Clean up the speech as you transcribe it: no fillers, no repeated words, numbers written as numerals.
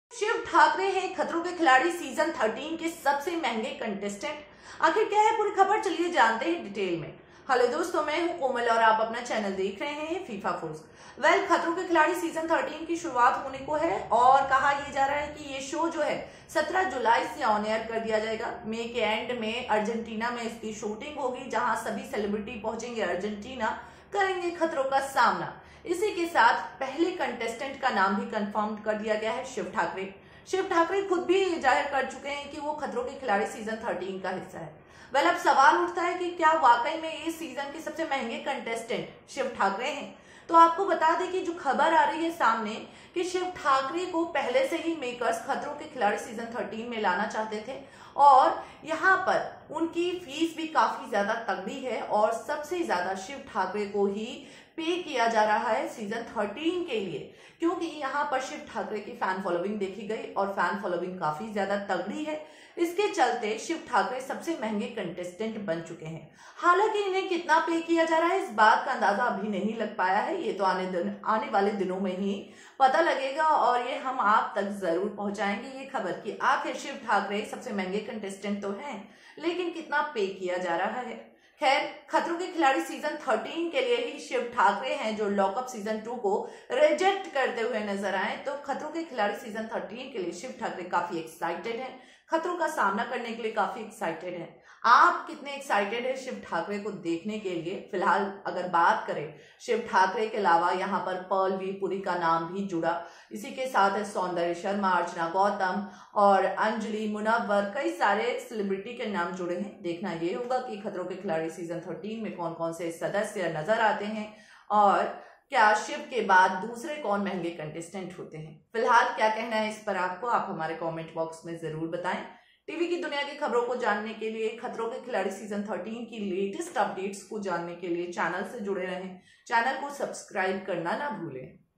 शिव ठाकरे हैं खतरों के खिलाड़ी सीजन 13 के सबसे महंगे कंटेस्टेंट। आखिर क्या है पूरी खबर, चलिए जानते हैं डिटेल में। हेलो दोस्तों, मैं हूं कोमल और आप अपना चैनल देख रहे हैं फीफा फोर्स। खतरों के खिलाड़ी सीजन 13 की शुरुआत होने को है और कहा यह जा रहा है कि ये शो जो है 17 जुलाई से ऑन एयर कर दिया जाएगा। मई के एंड में अर्जेंटीना में इसकी शूटिंग होगी, जहां सभी सेलिब्रिटी पहुंचेंगे अर्जेंटीना, करेंगे खतरों का सामना। इसी के साथ पहले कंटेस्टेंट का नाम भी कंफर्म कर दिया गया है, शिव ठाकरे। शिव ठाकरे खुद भी जाहिर कर चुके हैं कि वो खतरों के खिलाड़ी सीजन 13 का हिस्सा है। अब सवाल उठता है कि क्या वाकई में इस सीजन के सबसे महंगे कंटेस्टेंट शिव ठाकरे हैं? तो आपको बता दें कि जो खबर आ रही है सामने कि शिव ठाकरे को पहले से ही मेकर्स खतरों के खिलाड़ी सीजन 13 में लाना चाहते थे और यहाँ पर उनकी फीस भी काफी ज्यादा तगड़ी है और सबसे ज्यादा शिव ठाकरे को ही पे किया जा रहा है सीजन 13 के लिए, क्योंकि यहाँ पर शिव ठाकरे की फैन फॉलोइंग देखी गई और फैन फॉलोइंग काफी ज्यादा तगड़ी है। इसके चलते शिव ठाकरे सबसे महंगे कंटेस्टेंट बन चुके हैं। हालांकि इन्हें कितना पे किया जा रहा है इस बात का अंदाजा अभी नहीं लग पाया है, ये तो आने वाले दिनों में ही पता लगेगा और ये हम आप तक जरूर पहुंचाएंगे ये खबर कि आखिर शिव ठाकरे सबसे महंगे कंटेस्टेंट तो हैं, लेकिन कितना पे किया जा रहा है। खैर, खतरों के खिलाड़ी सीजन 13 के लिए ही शिव ठाकरे हैं जो लॉकअप सीजन 2 को रिजेक्ट करते हुए नजर आए। तो खतरों के खिलाड़ी सीजन 13 के लिए शिव ठाकरे काफी एक्साइटेड हैं, खतरों का सामना करने के लिए काफी एक्साइटेड हैं। आप कितने एक्साइटेड है शिव ठाकरे को देखने के लिए? फिलहाल अगर बात करें, शिव ठाकरे के अलावा यहाँ पर पर्लवी पुरी का नाम भी जुड़ा। इसी के साथ है सौंदर्य शर्मा, अर्चना गौतम और अंजलि मुनव्वर, कई सारे सेलिब्रिटी के नाम जुड़े हैं। देखना ये होगा कि खतरों के खिलाड़ी सीजन 13 में कौन कौन से सदस्य नजर आते हैं और क्या शिव के बाद दूसरे कौन महंगे कंटेस्टेंट होते हैं। फिलहाल क्या कहना है इस पर आपको, आप हमारे कमेंट बॉक्स में जरूर बताएं। टीवी की दुनिया की खबरों को जानने के लिए, खतरों के खिलाड़ी सीजन 13 की लेटेस्ट अपडेट्स को जानने के लिए चैनल से जुड़े रहें। चैनल को सब्सक्राइब करना ना भूलें।